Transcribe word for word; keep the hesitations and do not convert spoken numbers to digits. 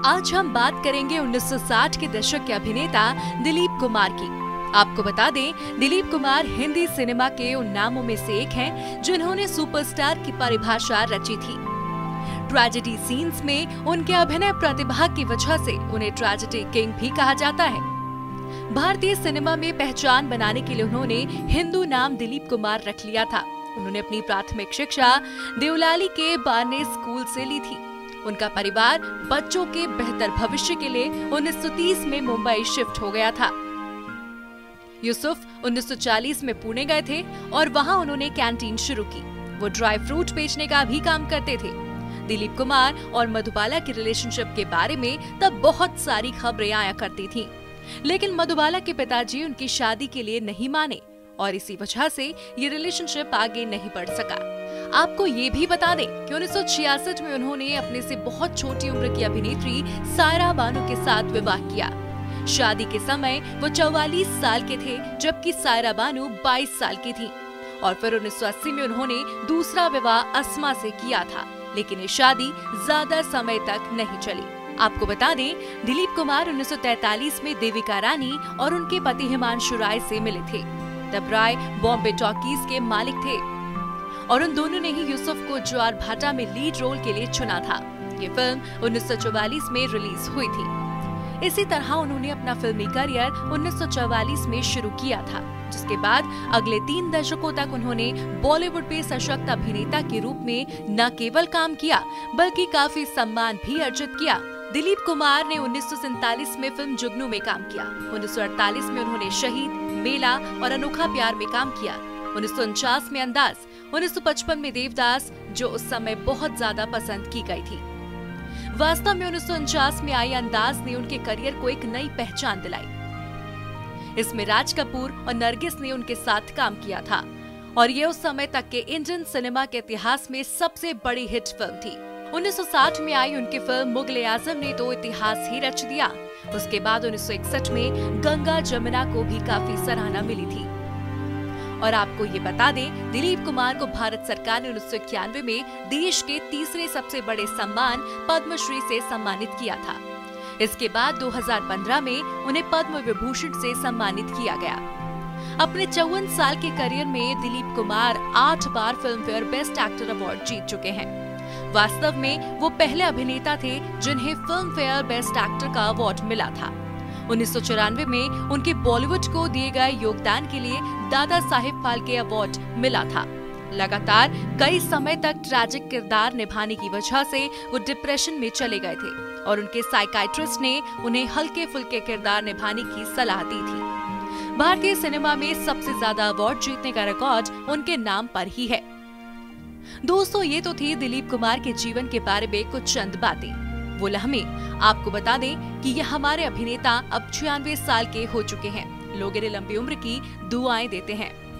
आज हम बात करेंगे उन्नीस सौ साठ के दशक के अभिनेता दिलीप कुमार की। आपको बता दें, दिलीप कुमार हिंदी सिनेमा के उन नामों में से एक हैं जिन्होंने सुपरस्टार की परिभाषा रची थी। ट्रेजेडी सीन्स में उनके अभिनय प्रतिभा की वजह से उन्हें ट्रेजेडी किंग भी कहा जाता है। भारतीय सिनेमा में पहचान बनाने के लिए उन्होंने हिंदू नाम दिलीप कुमार रख लिया था। उन्होंने अपनी प्राथमिक शिक्षा देवलाली के बारने स्कूल से ली थी। उनका परिवार बच्चों के बेहतर भविष्य के लिए उन्नीस सौ तीस में मुंबई शिफ्ट हो गया था। यूसुफ उन्नीस सौ चालीस में पुणे गए थे और वहां उन्होंने कैंटीन शुरू की। वो ड्राई फ्रूट बेचने का भी काम करते थे। दिलीप कुमार और मधुबाला के रिलेशनशिप के बारे में तब बहुत सारी खबरें आया करती थीं। लेकिन मधुबाला के पिताजी उनकी शादी के लिए नहीं माने और इसी वजह से ये रिलेशनशिप आगे नहीं बढ़ सका। आपको ये भी बता दें कि उन्नीस सौ छियासठ में उन्होंने अपने से बहुत छोटी उम्र की अभिनेत्री सायरा बानो के साथ विवाह किया। शादी के समय वो चौवालीस साल के थे, जबकि सायरा बानो बाईस साल की थी। और फिर उन्नीस सौ अस्सी में उन्होंने दूसरा विवाह अस्मा से किया था, लेकिन ये शादी ज्यादा समय तक नहीं चली। आपको बता दें, दिलीप कुमार उन्नीस सौ तैंतालीस में देविका रानी और उनके पति हिमांशु राय से मिले थे। तब राय बॉम्बे टॉकीज के मालिक थे और उन दोनों ने ही यूसुफ को ज्वार भाटा में लीड रोल के लिए चुना था। ये फिल्म उन्नीस सौ चौवालीस में रिलीज हुई थी। इसी तरह उन्होंने अपना फिल्मी करियर उन्नीस सौ चौवालीस में शुरू किया था, जिसके बाद अगले तीन दशकों तक उन्होंने बॉलीवुड पे सशक्त अभिनेता के रूप में न केवल काम किया, बल्कि काफी सम्मान भी अर्जित किया। दिलीप कुमार ने उन्नीस सौ सैंतालीस में फिल्म जुगनू में काम किया। उन्नीस सौ अड़तालीस में उन्होंने शहीद, मेला और अनोखा प्यार में काम किया। उन्नीस सौ उनचास में अंदाज, उन्नीस सौ पचपन में देवदास, जो उस समय बहुत ज्यादा पसंद की गई थी। वास्तव में उन्नीस सौ उनचास में आई अंदाज ने उनके करियर को एक नई पहचान दिलाई। इसमें राज कपूर और नरगिस ने उनके साथ काम किया था और ये उस समय तक के इंडियन सिनेमा के इतिहास में सबसे बड़ी हिट फिल्म थी। उन्नीस सौ साठ में आई उनकी फिल्म मुगल-ए-आजम ने तो इतिहास ही रच दिया। उसके बाद उन्नीस सौ इकसठ में गंगा जमुना को भी काफी सराहना मिली थी। और आपको ये बता दें, दिलीप कुमार को भारत सरकार ने उन्नीस सौ इक्यानवे में देश के तीसरे सबसे बड़े सम्मान पद्मश्री से सम्मानित किया था। इसके बाद दो हज़ार पंद्रह में उन्हें पद्म विभूषण से सम्मानित किया गया। अपने चौवन साल के करियर में दिलीप कुमार आठ बार Filmfare best actor award जीत चुके हैं। वास्तव में वो पहले अभिनेता थे जिन्हें फिल्म फेयर बेस्ट एक्टर का अवार्ड मिला था। उन्नीस सौ चौरानवे में उनके बॉलीवुड को दिए गए योगदान के लिए दादा साहेब फाल्के अवार्ड मिला था। लगातार कई समय तक ट्रैजिक किरदार निभाने की वजह से वो डिप्रेशन में चले गए थे और उनके साइकाइट्रिस्ट ने उन्हें हल्के फुल्के किरदार निभाने की सलाह दी थी। भारतीय सिनेमा में सबसे ज्यादा अवार्ड जीतने का रिकॉर्ड उनके नाम पर ही है। दोस्तों, ये तो थी दिलीप कुमार के जीवन के बारे में कुछ चंद बातें, वो लम्हे। आपको बता दें कि ये हमारे अभिनेता अब छियानवे साल के हो चुके हैं। लोग इन्हें लंबी उम्र की दुआएं देते हैं।